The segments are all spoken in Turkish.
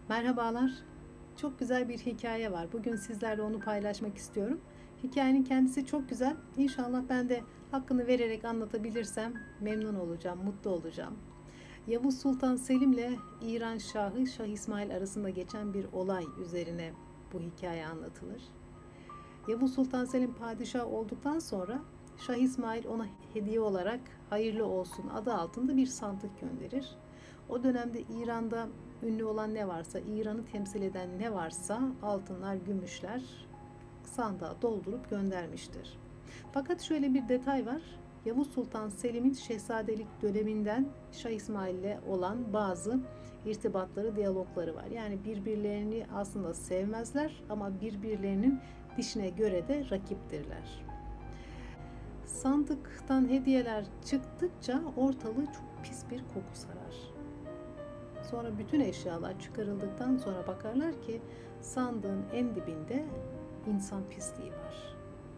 Merhabalar. Çok güzel bir hikaye var. Bugün sizlerle onu paylaşmak istiyorum. Hikayenin kendisi çok güzel. İnşallah ben de hakkını vererek anlatabilirsem memnun olacağım, mutlu olacağım. Yavuz Sultan Selim ile İran Şahı Şah İsmail arasında geçen bir olay üzerine bu hikaye anlatılır. Yavuz Sultan Selim padişah olduktan sonra Şah İsmail ona hediye olarak hayırlı olsun adı altında bir sandık gönderir. O dönemde İran'da ünlü olan ne varsa, İran'ı temsil eden ne varsa altınlar, gümüşler sandığa doldurup göndermiştir. Fakat şöyle bir detay var. Yavuz Sultan Selim'in şehzadelik döneminden Şah İsmail ile olan bazı irtibatları, diyalogları var. Yani birbirlerini aslında sevmezler ama birbirlerinin dişine göre de rakiptirler. Sandıktan hediyeler çıktıkça ortalığı çok pis bir koku sarar. Sonra bütün eşyalar çıkarıldıktan sonra bakarlar ki sandığın en dibinde insan pisliği var.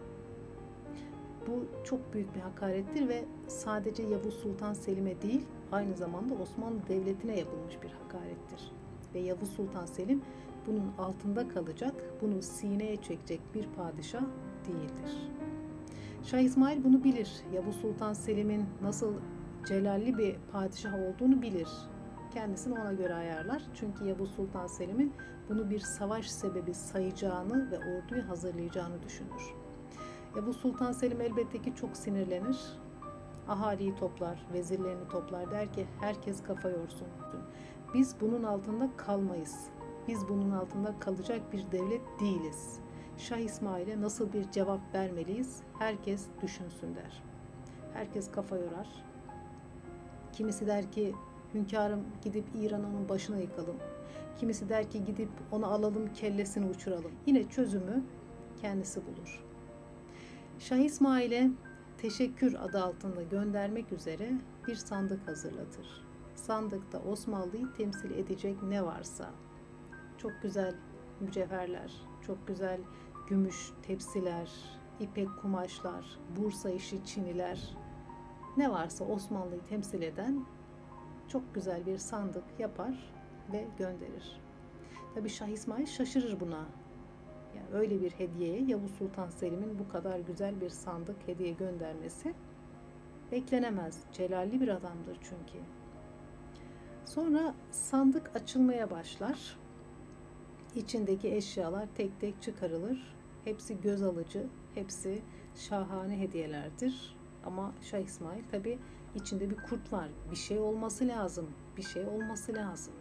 Bu çok büyük bir hakarettir ve sadece Yavuz Sultan Selim'e değil, aynı zamanda Osmanlı Devleti'ne yapılmış bir hakarettir. Ve Yavuz Sultan Selim bunun altında kalacak, bunu sineye çekecek bir padişah değildir. Şah İsmail bunu bilir. Yavuz Sultan Selim'in nasıl celalli bir padişah olduğunu bilir. Kendisini ona göre ayarlar. Çünkü Yavuz Sultan Selim'in bunu bir savaş sebebi sayacağını ve orduyu hazırlayacağını düşünür. Yavuz Sultan Selim elbette ki çok sinirlenir. Ahaliyi toplar, vezirlerini toplar, der ki herkes kafa yorsun. Biz bunun altında kalmayız. Biz bunun altında kalacak bir devlet değiliz. Şah İsmail'e nasıl bir cevap vermeliyiz? Herkes düşünsün der. Herkes kafa yorar. Kimisi der ki hünkârım gidip İran'ın başına yıkalım. Kimisi der ki gidip onu alalım, kellesini uçuralım. Yine çözümü kendisi bulur. Şah İsmail'e teşekkür adı altında göndermek üzere bir sandık hazırlatır. Sandıkta Osmanlı'yı temsil edecek ne varsa, çok güzel mücevherler, çok güzel gümüş tepsiler, ipek kumaşlar, Bursa işi çiniler, ne varsa Osmanlı'yı temsil eden çok güzel bir sandık yapar ve gönderir. Tabii Şah İsmail şaşırır buna. Yani öyle bir hediyeye Yavuz Sultan Selim'in bu kadar güzel bir sandık hediye göndermesi beklenemez. Celalli bir adamdır çünkü. Sonra sandık açılmaya başlar. İçindeki eşyalar tek tek çıkarılır. Hepsi göz alıcı, hepsi şahane hediyelerdir. Ama Şah İsmail tabii içinde bir kurt var. Bir şey olması lazım. Bir şey olması lazım.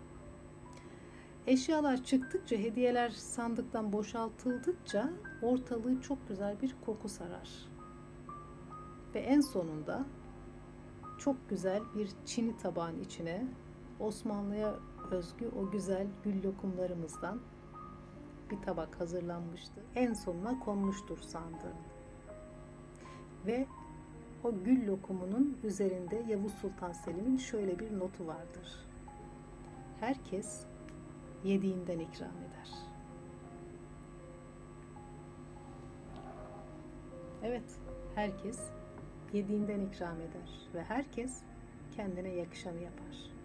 Eşyalar çıktıkça, hediyeler sandıktan boşaltıldıkça ortalığı çok güzel bir koku sarar. Ve en sonunda çok güzel bir çini tabağın içine Osmanlı'ya özgü o güzel gül lokumlarımızdan bir tabak hazırlanmıştı. En sonuna konmuştur sandığın. Ve o gül lokumunun üzerinde Yavuz Sultan Selim'in şöyle bir notu vardır. Herkes yediğinden ikram eder. Evet, herkes yediğinden ikram eder ve herkes kendine yakışanı yapar.